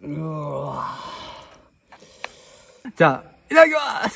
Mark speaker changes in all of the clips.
Speaker 1: じゃあ、いただきます。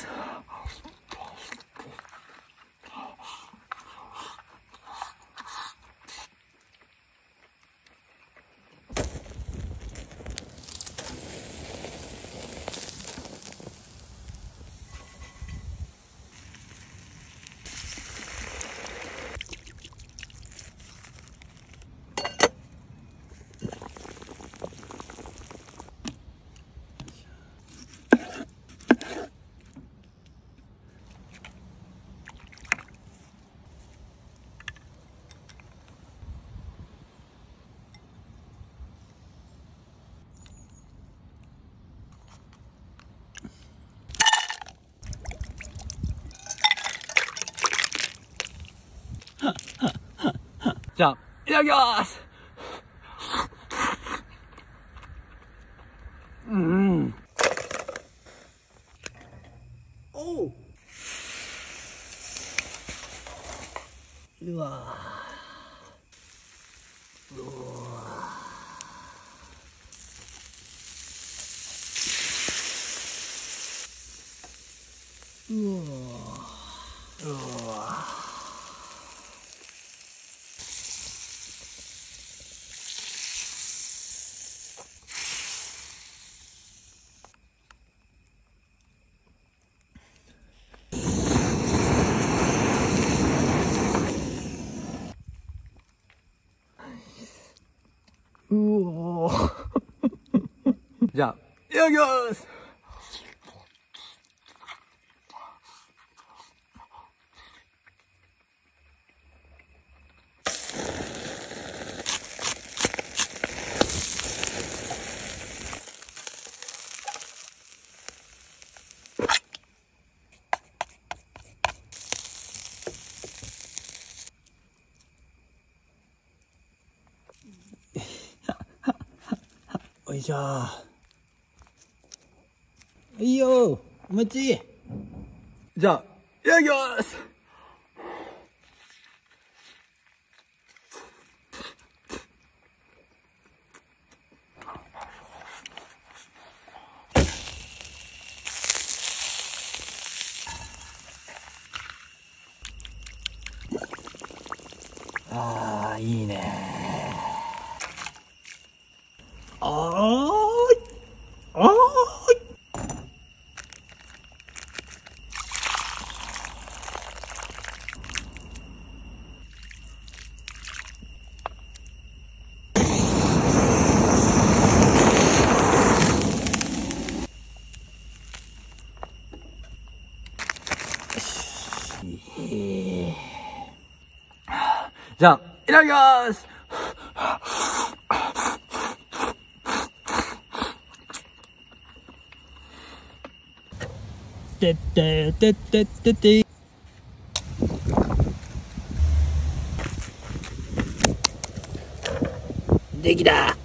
Speaker 1: じゃあ、いただきます。おう。うわー。うわー。うわー。うわー。うおー。じゃあ、いただきます。おいしょー。いいよー、お待ち。じゃあ、いただきます。あー、いいねー。あーい。じゃあ、いただきます。てってってってってって。できた。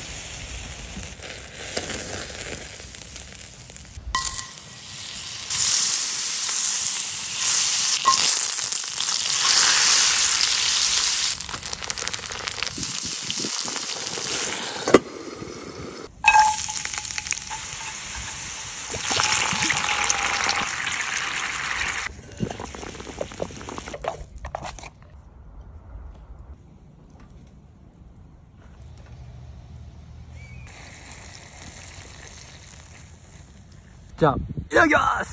Speaker 1: じゃあ、いただきます。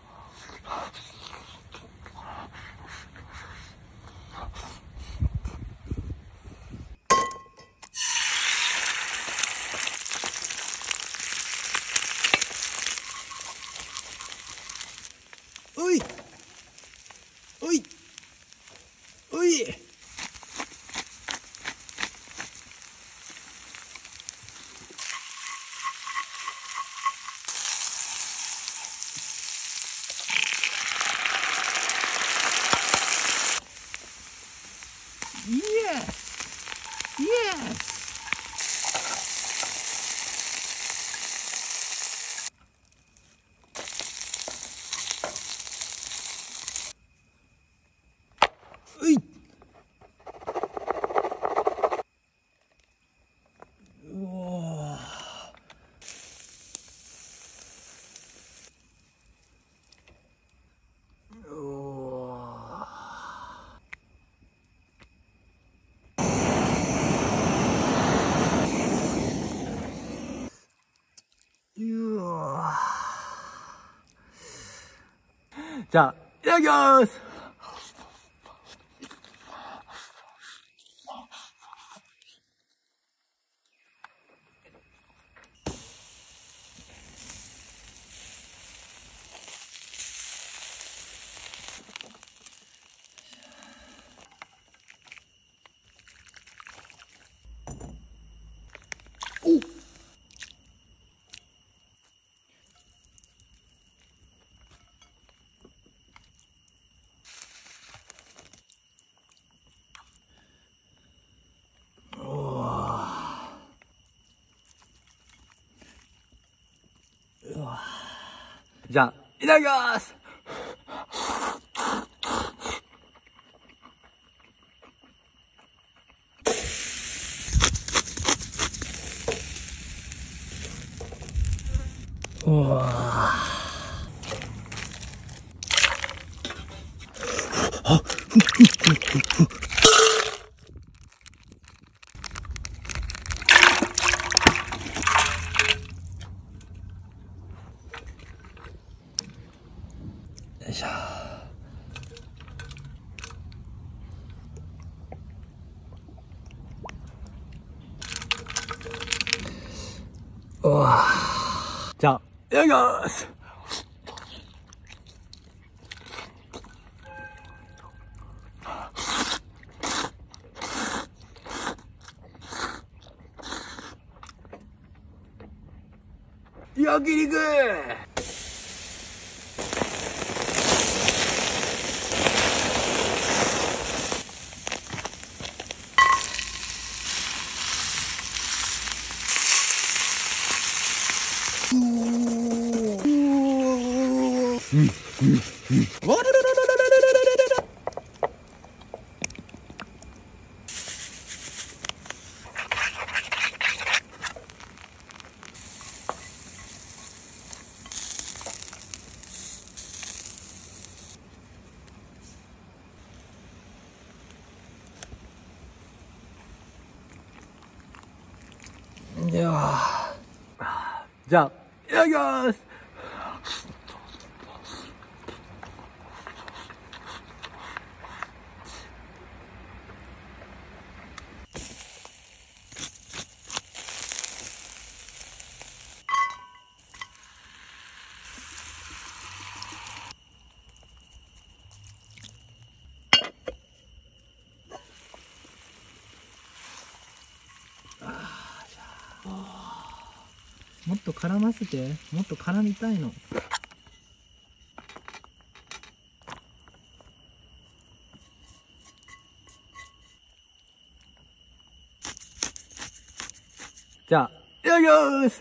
Speaker 1: おいおいおい。Yes! Yes! うい。うおー。 じゃあ、いただきます。じゃあ、いただきます。うわあ、よいしょ。うわぁ。じゃあ、いただきます。焼肉。わららららららららら。いやじゃあ、いただきます。もっと絡ませて、もっと絡みたいの。じゃあ、いただきます。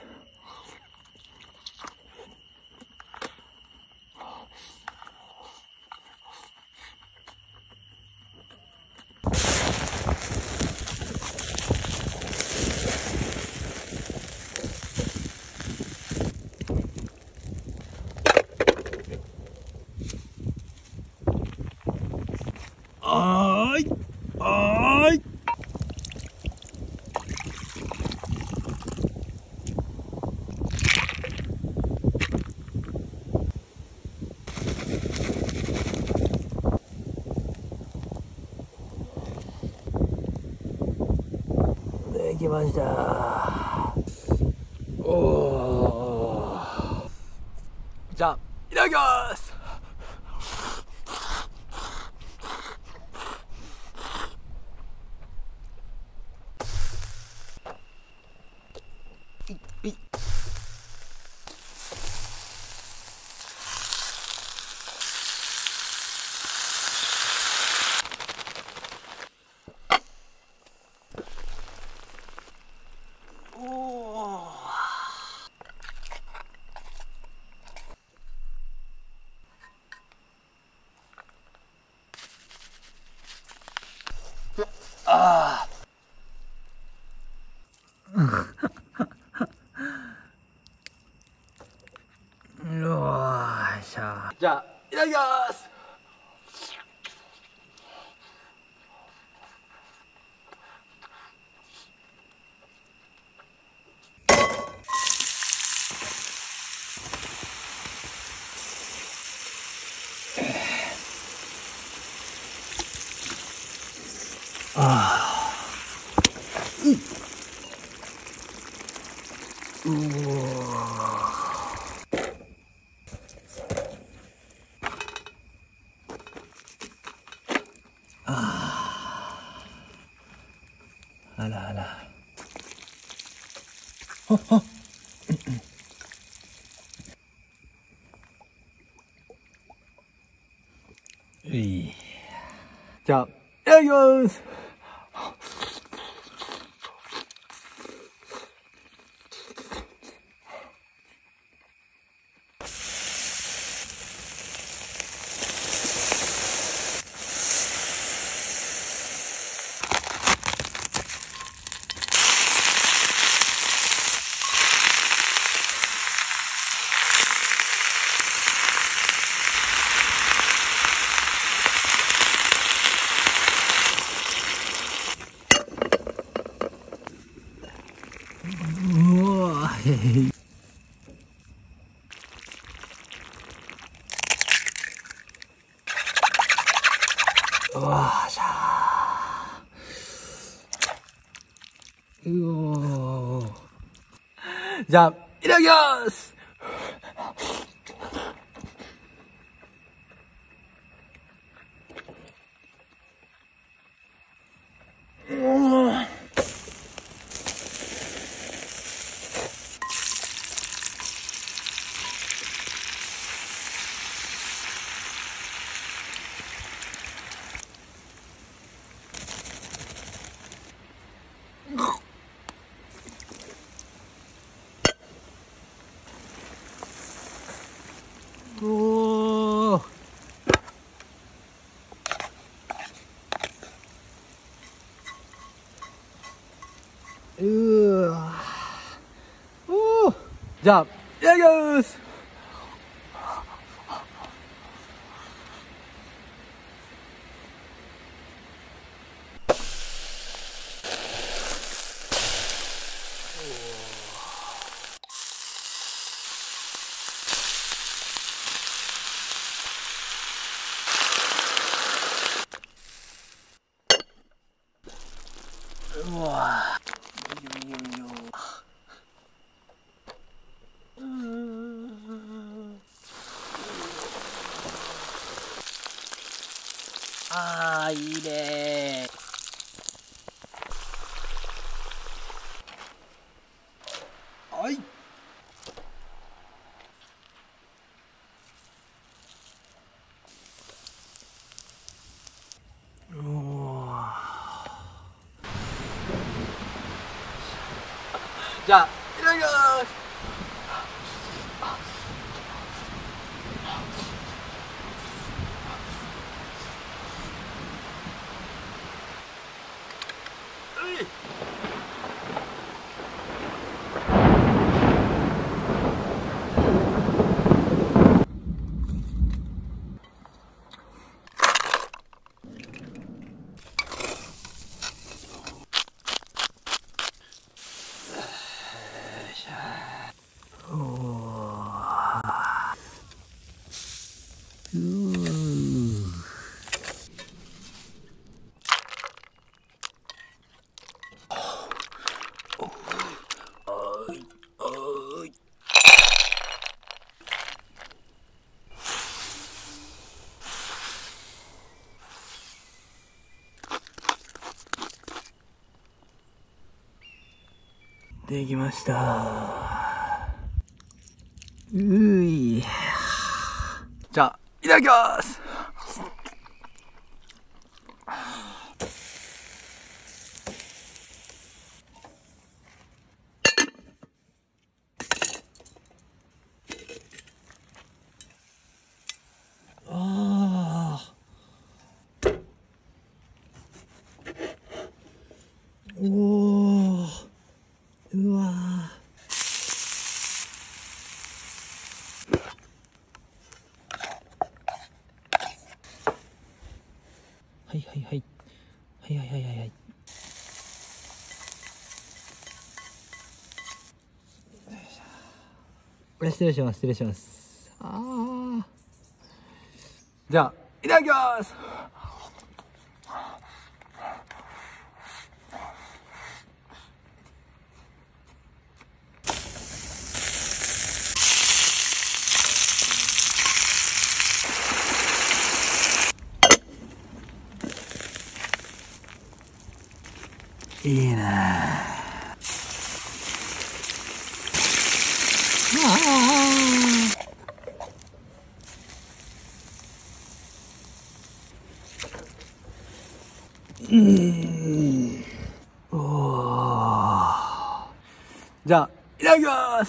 Speaker 1: あーい。あーい。できました。おー。じゃあ、いただきます。いい。ああ。よーしゃ。じゃあ、いただきます。 うおあらあら。ほっほっ。じゃあ、いただきます。うわうわしゃー。うおー。じゃあ、いただきます。おー。うわおー。じゃあ、いただきます。うわあー、いいねー。はい。じゃあ、いただきます。できました。い。じゃあ、いただきます。あー。おー。うわー。はいはいはい。はいはいはいはいはい。失礼します、失礼します。ああ。じゃあ、いただきます。 じゃあ、いただきます。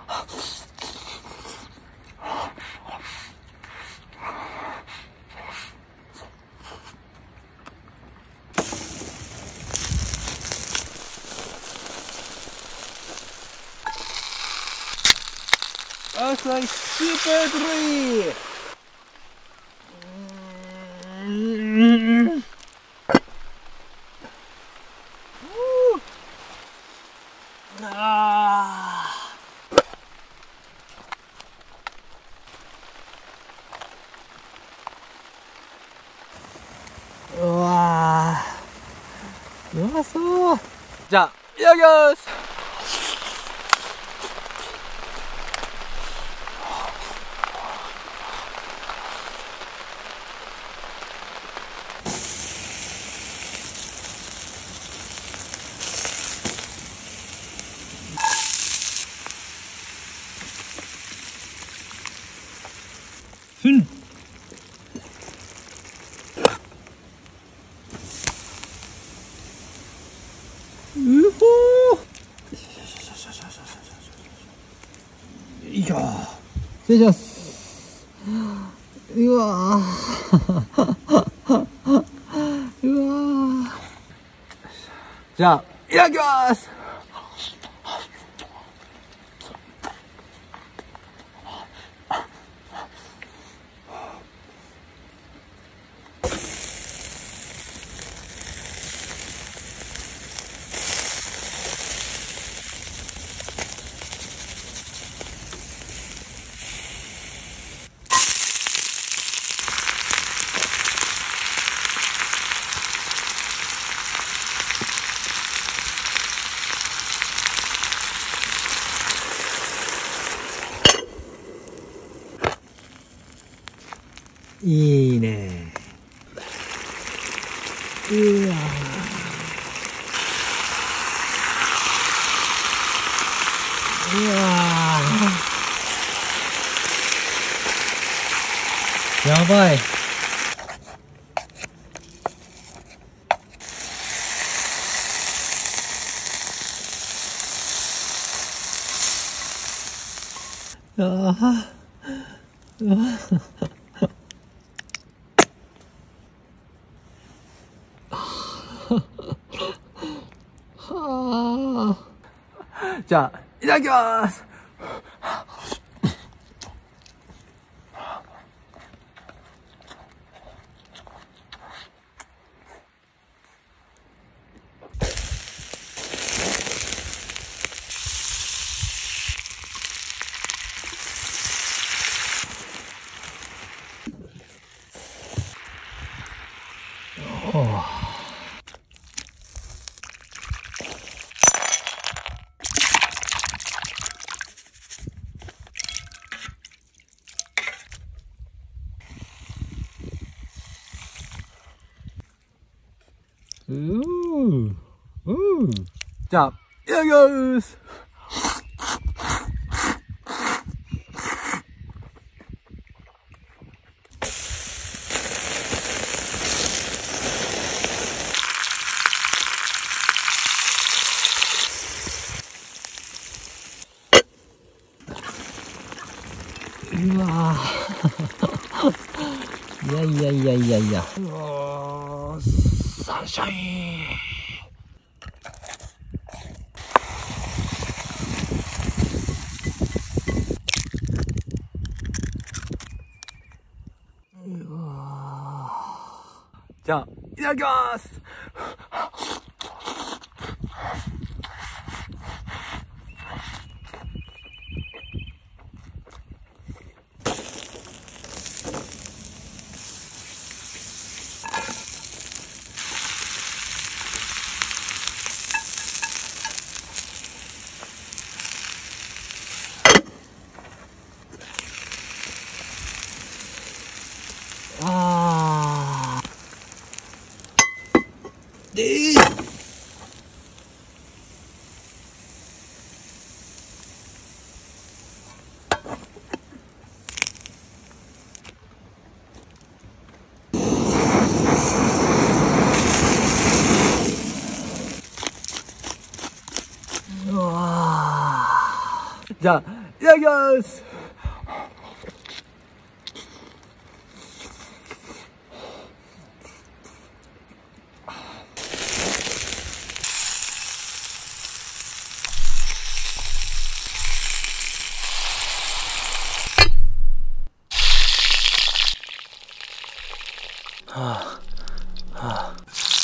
Speaker 1: 朝日スーパードライ。うわー、うまそう。じゃあ、いただきます。うほー。いいよ。失礼します。うわー。うわー。じゃあ、いただきます。いいね。うわー。うわー。やばい。ああ。うわ。はあ。じゃあ、いただきます。じゃあ、いただきます。うわー。いやいやいやいやいや。うわー、サンシャイン。うわー。じゃあ、いただきます。あー。でー。うわー。 じゃあ、いただきます。はあ、はあ。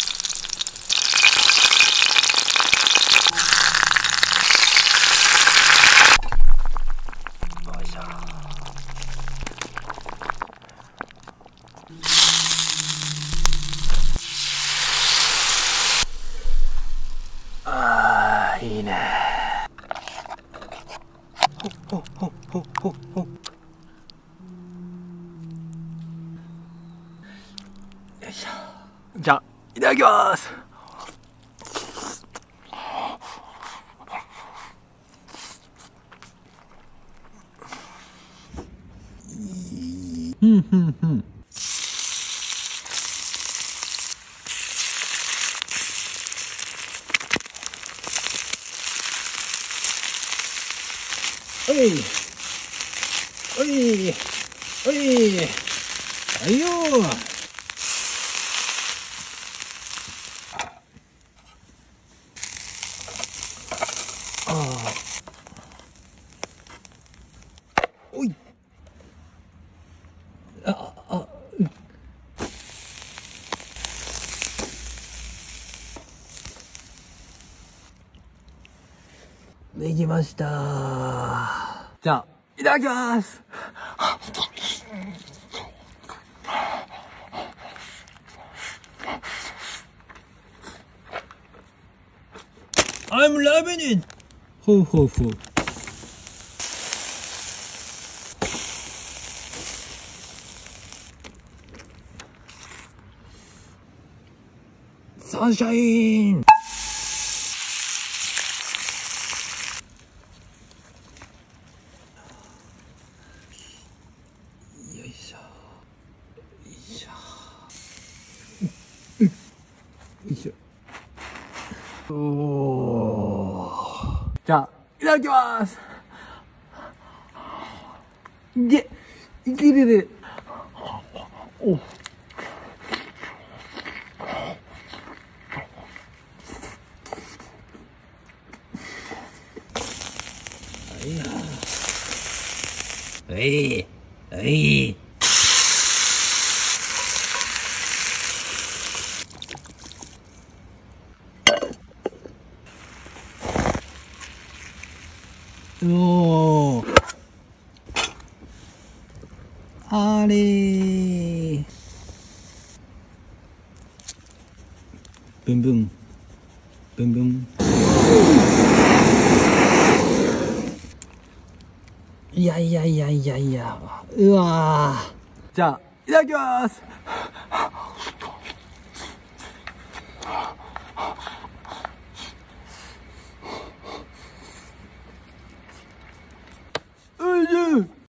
Speaker 1: よいしょ。ああ、いいね。ほっほっほっほっほっ。よいしょ。じゃあ、いただきます。うんうんうん。おいおいおいはいよー。ああ、おい、ああ、できました。じゃあ、いただきます。I'm loving it! ほうほうほう。サンシャイン。よいしょ。よいしょ。よいしょ。おー。じゃあ、いただきます。いけるで。お。はい、はい。おー。あれー。ブンブン。ブンブン。いやいやいやいやいや。うわー。じゃあ、いただきます。